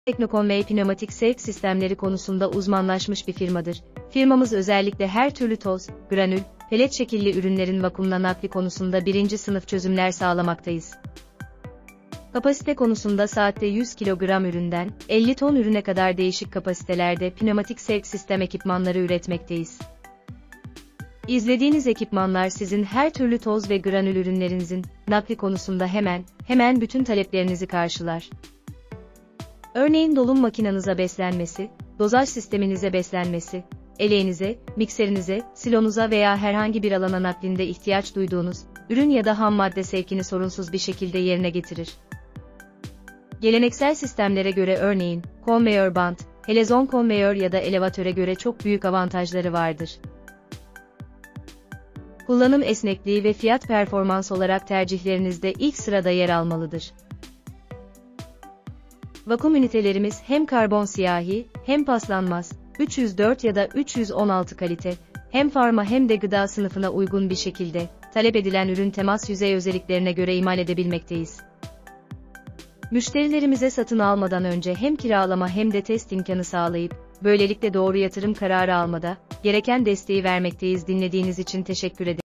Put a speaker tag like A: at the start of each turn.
A: Teknokonvey pneumatik sevk sistemleri konusunda uzmanlaşmış bir firmadır. Firmamız özellikle her türlü toz, granül, pelet şekilli ürünlerin vakumla nakli konusunda birinci sınıf çözümler sağlamaktayız. Kapasite konusunda saatte 100 kilogram üründen 50 ton ürüne kadar değişik kapasitelerde pneumatik sevk sistem ekipmanları üretmekteyiz. İzlediğiniz ekipmanlar sizin her türlü toz ve granül ürünlerinizin nakli konusunda hemen bütün taleplerinizi karşılar. Örneğin dolum makinanıza beslenmesi, dozaj sisteminize beslenmesi, eleğinize, mikserinize, silonuza veya herhangi bir alana naklinde ihtiyaç duyduğunuz ürün ya da ham madde sevkini sorunsuz bir şekilde yerine getirir. Geleneksel sistemlere göre örneğin, konveyör bant, helezon konveyör ya da elevatöre göre çok büyük avantajları vardır. Kullanım esnekliği ve fiyat performans olarak tercihlerinizde ilk sırada yer almalıdır. Vakum ünitelerimiz hem karbon siyahi, hem paslanmaz, 304 ya da 316 kalite, hem farma hem de gıda sınıfına uygun bir şekilde, talep edilen ürün temas yüzey özelliklerine göre imal edebilmekteyiz. Müşterilerimize satın almadan önce hem kiralama hem de test imkanı sağlayıp, böylelikle doğru yatırım kararı almada, gereken desteği vermekteyiz. Dinlediğiniz için teşekkür ederim.